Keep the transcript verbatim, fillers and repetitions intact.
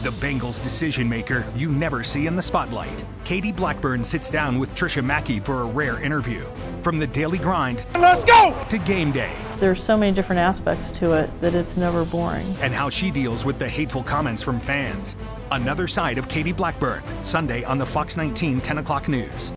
the Bengals decision maker you never see in the spotlight. Katie Blackburn sits down with Tricia Mackey for a rare interview. From the daily grind, let's go, to game day. There's so many different aspects to it that it's never boring. And how she deals with the hateful comments from fans. Another side of Katie Blackburn, Sunday on the Fox nineteen ten o'clock news.